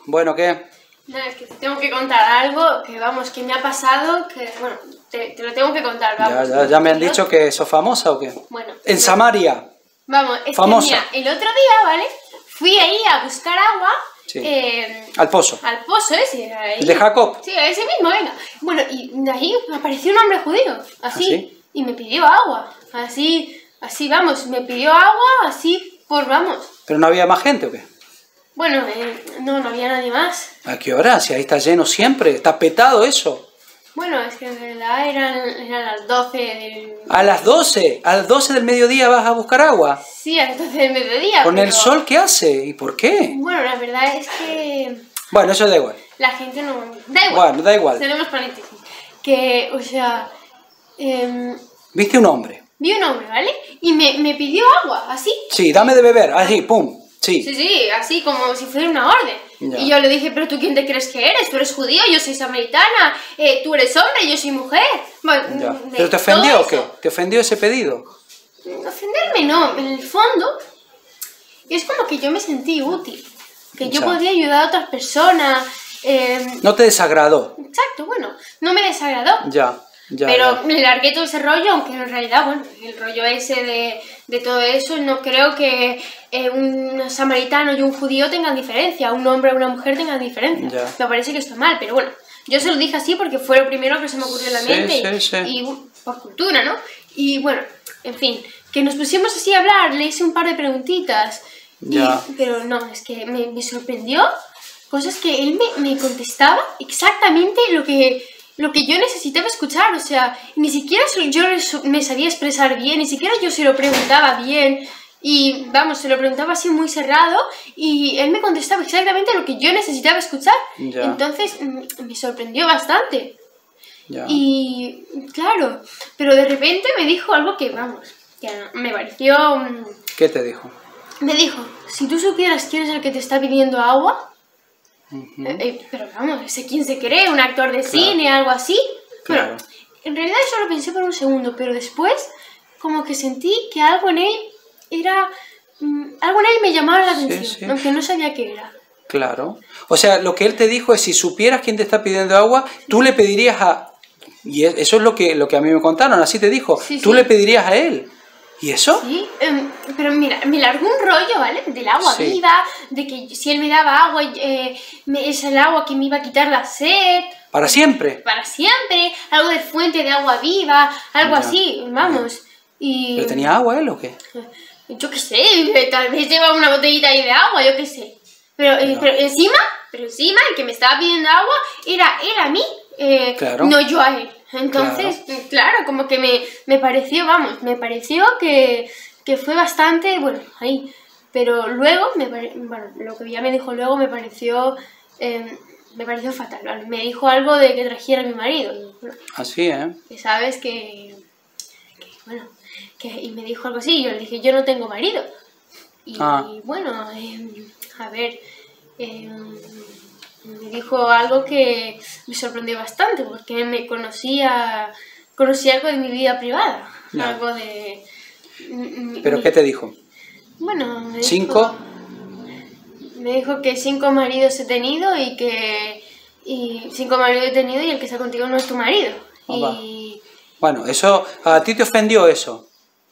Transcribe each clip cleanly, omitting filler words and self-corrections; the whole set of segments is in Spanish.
Bueno, ¿qué? No, es que te tengo que contar algo que, vamos, que me ha pasado, que, bueno, te lo tengo que contar, vamos. Ya me han dicho que sos famosa o qué. Bueno. En Samaria. Vamos, es Famosa. que mira, el otro día, ¿vale? Fui ahí a buscar agua. Sí. Al pozo. Al pozo ese. Ahí. ¿El de Jacob? Sí, a ese mismo, venga. Bueno, y de ahí apareció un hombre judío, así. ¿Ah, sí? Y me pidió agua, así, vamos, me pidió agua, así, vamos. ¿Pero no había más gente o qué? Bueno, no había nadie más. ¿A qué hora? Si ahí está lleno siempre, está petado eso. Bueno, es que en realidad eran las 12 del... ¿A las 12? ¿A las 12 del mediodía vas a buscar agua? Sí, a las 12 del mediodía. ¿Con pero... el sol qué hace? ¿Y por qué? Bueno, la verdad es que... Bueno, eso da igual. La gente no... Da igual. Bueno, da igual. Tenemos paréntesis. Que, o sea... ¿Viste un hombre? Vi un hombre, ¿vale? Y me pidió agua, así. Sí, dame de beber, así, pum. Sí. Sí, así como si fuera una orden. Ya. Y yo le dije, ¿pero tú quién te crees que eres? Tú eres judío, yo soy samaritana, tú eres hombre, yo soy mujer. Bueno, Ya. ¿Pero te ofendió todo o qué? eso. ¿Te ofendió ese pedido? Ofenderme no, en el fondo es como que yo me sentí útil, que yo Ya. podía ayudar a otras personas. ¿No te desagradó? Exacto, bueno, no me desagradó. Ya. Pero me largué todo ese rollo, aunque en realidad, bueno, el rollo ese de todo eso, no creo que un samaritano y un judío tengan diferencia, un hombre y una mujer tengan diferencia. Ya. Me parece que está mal, pero bueno, yo se lo dije así porque fue lo primero que se me ocurrió en la mente sí. y por cultura, ¿no? Y bueno, en fin, que nos pusimos así a hablar, le hice un par de preguntitas, Ya. pero no, es que me sorprendió cosas que él me contestaba exactamente lo que yo necesitaba escuchar, o sea, ni siquiera yo me sabía expresar bien, ni siquiera yo se lo preguntaba bien, y vamos, se lo preguntaba así muy cerrado, y él me contestaba exactamente lo que yo necesitaba escuchar, Ya. entonces me sorprendió bastante, Ya. y claro, pero de repente me dijo algo que, vamos, que me pareció... ¿Qué te dijo? Me dijo, si tú supieras quién es el que te está pidiendo agua... pero vamos, ¿ese quién se cree? ¿Un actor de cine? ¿Algo así? Claro. Bueno, en realidad eso lo pensé por un segundo, pero después como que sentí que algo en él era... algo en él me llamaba la atención, sí. aunque no sabía qué era. Claro. O sea, lo que él te dijo es, si supieras quién te está pidiendo agua, tú le pedirías a... Y eso es lo que a mí me contaron, así te dijo. Sí, tú sí. le pedirías a él. ¿Y eso? Sí, pero mira, me largó un rollo, ¿vale? Del agua Sí. viva, de que si él me daba agua, es el agua que me iba a quitar la sed. ¿Para siempre? Para siempre, algo de fuente de agua viva, algo Ya. así, vamos. Y... ¿Pero tenía agua él o qué? Yo qué sé, tal vez lleva una botellita ahí de agua, yo qué sé. Pero encima, el que me estaba pidiendo agua era él a mí, Claro. no yo a él. Entonces, claro, como que me pareció, vamos, me pareció que fue bastante, bueno, ahí. Pero luego, bueno, lo que ya me dijo luego me pareció fatal, ¿vale? Me dijo algo de que trajera a mi marido. Y, bueno, Así, ¿eh? que sabes bueno, y me dijo algo así, y yo le dije, yo no tengo marido. Y bueno, a ver, me dijo algo que me sorprendió bastante, porque me conocía algo de mi vida privada, Ya. algo de... ¿Pero qué te dijo? Bueno, me ¿5? Me dijo que 5 maridos he tenido y que... Y 5 maridos he tenido y el que está contigo no es tu marido. Opa. Y... Bueno, eso... ¿A ti te ofendió eso?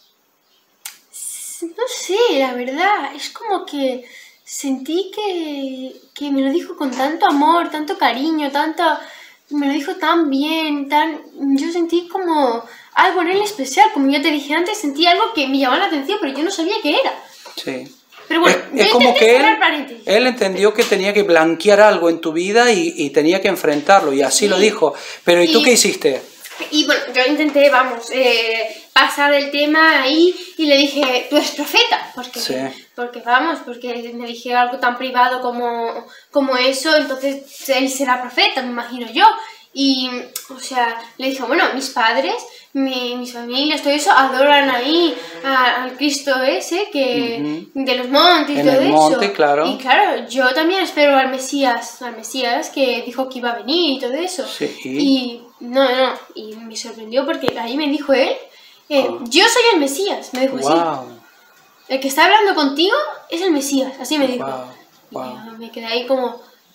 No sé, la verdad, es como que sentí que me lo dijo con tanto amor, tanto cariño, me lo dijo tan bien, yo sentí como algo en él especial, como ya te dije antes, sentí algo que me llamaba la atención, pero yo no sabía qué era. Sí. Pero bueno, Es yo como intenté que cerrar paréntesis. él entendió que tenía que blanquear algo en tu vida y tenía que enfrentarlo, y así Sí. lo dijo. Pero ¿y tú Y- qué hiciste? Y bueno, yo intenté, vamos, pasar el tema ahí y le dije, tú eres profeta, Sí. porque me dije algo tan privado como eso, entonces él será profeta, me imagino yo. Y, o sea, le dije, bueno, mis padres, mis familias, todo eso, adoran ahí al Cristo ese, de los montes y En todo el eso. monte, claro. Y claro, yo también espero al Mesías que dijo que iba a venir y todo eso. Sí. Y y me sorprendió porque ahí me dijo él, yo soy el Mesías, me dijo así. Wow. El que está hablando contigo es el Mesías, así me dijo. Wow. Y yo me quedé ahí como,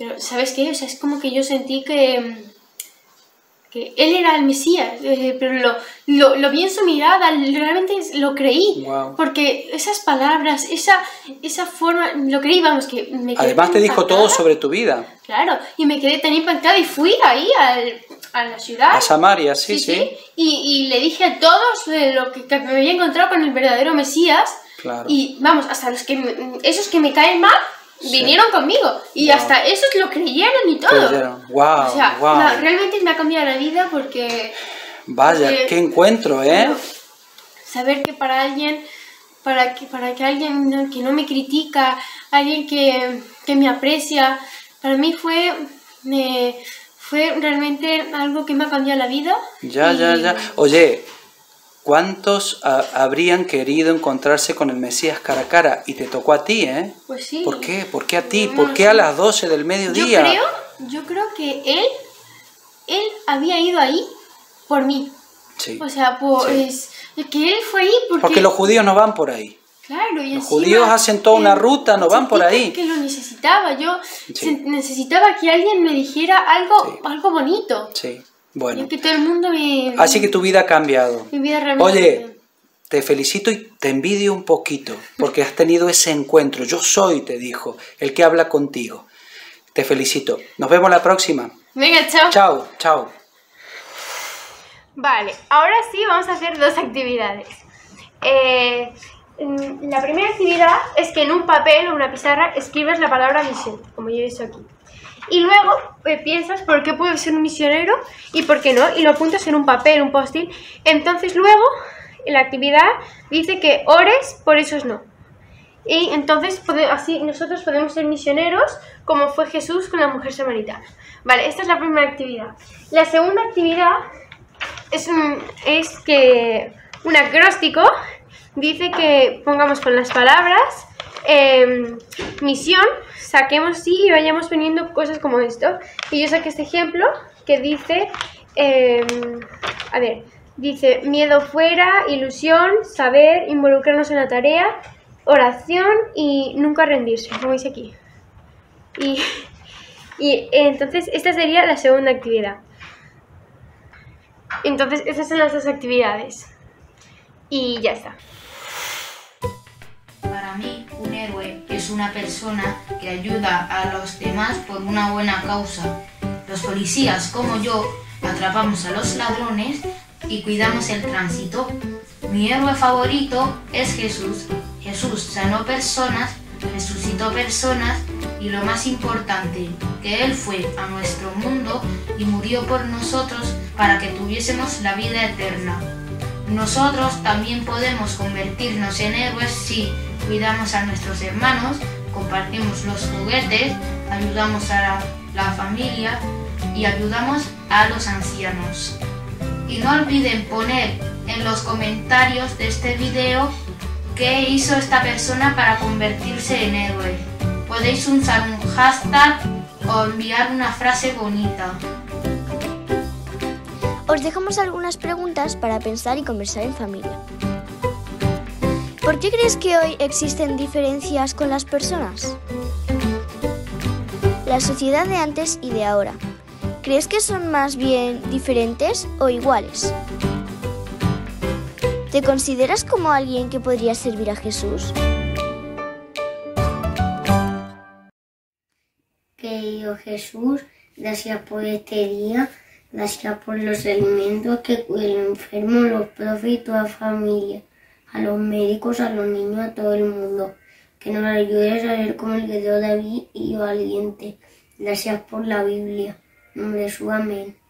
pero ¿sabes qué? O sea, es como que yo sentí que él era el Mesías, pero lo vi en su mirada, realmente lo creí, Wow. porque esas palabras, esa forma, lo creí, vamos, que me quedé Además tan te dijo impactada. todo sobre tu vida. Claro, y me quedé tan impactada y fui ahí a la ciudad. A Samaria, sí. Y le dije a todos que me había encontrado con el verdadero Mesías. Claro. Y vamos, hasta esos que me caen mal, vinieron conmigo. Y Wow. hasta esos lo creyeron y todo. Wow, O sea, wow. realmente me ha cambiado la vida porque... Vaya, porque- qué encuentro, ¿eh? Saber que para alguien, para que alguien que no me critica, alguien que me aprecia, para mí fue realmente algo que me ha cambiado la vida. Ya. Oye, ¿cuántos habrían querido encontrarse con el Mesías cara a cara? Y te tocó a ti, ¿eh? Pues sí. ¿Por qué? ¿Por qué a ti? No ¿Por lo qué sé. a las 12 del mediodía? Yo creo que él había ido ahí por mí. Sí. O sea, que él fue ahí Porque los judíos no van por ahí. Claro, y Los encima, judíos hacen toda una ruta, no van por sentí ahí. que lo necesitaba. Yo Sí. necesitaba que alguien me dijera algo bonito. Sí, bueno. Yo que todo el mundo Así que tu vida ha cambiado. Mi vida realmente... Oye, te felicito y te envidio un poquito porque has tenido ese encuentro. Yo soy, te dijo, el que habla contigo. Te felicito. Nos vemos la próxima. Venga, chao. Chao. Vale, ahora sí vamos a hacer dos actividades. La primera actividad es que en un papel o una pizarra escribes la palabra misión, como yo he hecho aquí. Y luego piensas por qué puedes ser un misionero y por qué no, y lo apuntas en un papel, un post-it. Entonces luego, en la actividad dice que ores por esos no. Y entonces así nosotros podemos ser misioneros como fue Jesús con la mujer samaritana. Vale, esta es la primera actividad. La segunda actividad es que un acróstico dice que pongamos con las palabras misión, saquemos sí y vayamos poniendo cosas como esto. Y yo saqué este ejemplo que dice, dice miedo fuera, ilusión, saber, involucrarnos en la tarea, oración y nunca rendirse, como dice aquí. Y entonces esta sería la segunda actividad. Entonces estas son las dos actividades. Y ya está. Para mí, un héroe es una persona que ayuda a los demás por una buena causa. Los policías, como yo, atrapamos a los ladrones y cuidamos el tránsito. Mi héroe favorito es Jesús. Jesús sanó personas, resucitó personas y lo más importante, que Él fue a nuestro mundo y murió por nosotros para que tuviésemos la vida eterna. Nosotros también podemos convertirnos en héroes si cuidamos a nuestros hermanos, compartimos los juguetes, ayudamos a la familia y ayudamos a los ancianos. Y no olviden poner en los comentarios de este video qué hizo esta persona para convertirse en héroe. Podéis usar un hashtag o enviar una frase bonita. Os dejamos algunas preguntas para pensar y conversar en familia. ¿Por qué crees que hoy existen diferencias con las personas? La sociedad de antes y de ahora, ¿crees que son más bien diferentes o iguales? ¿Te consideras como alguien que podría servir a Jesús? Querido Jesús, gracias por este día, gracias por los alimentos que cuidan los enfermos, los profes y toda la familia, a los médicos, a los niños, a todo el mundo. Que nos ayudes a ser como el guerrero David y valiente. Gracias por la Biblia. En nombre de Jesús, amén.